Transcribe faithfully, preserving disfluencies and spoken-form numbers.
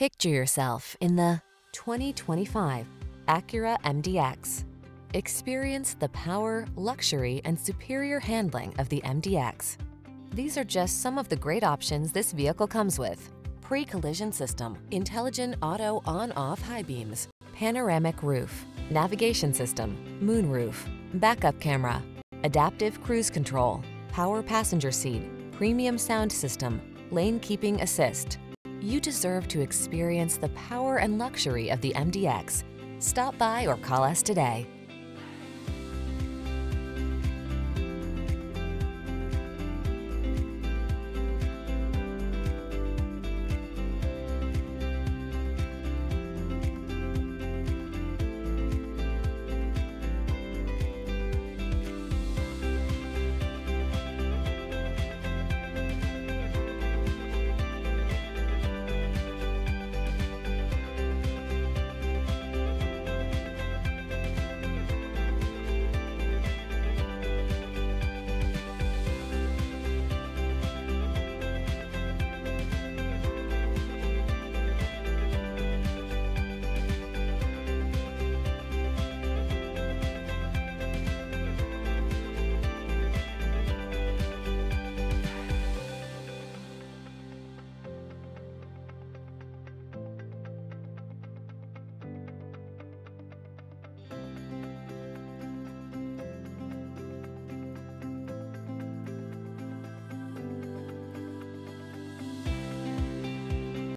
Picture yourself in the twenty twenty-five Acura M D X. Experience the power, luxury, and superior handling of the M D X. These are just some of the great options this vehicle comes with: pre-collision system, intelligent auto on-off high beams, panoramic roof, navigation system, moonroof, backup camera, adaptive cruise control, power passenger seat, premium sound system, lane keeping assist. You deserve to experience the power and luxury of the M D X. Stop by or call us today.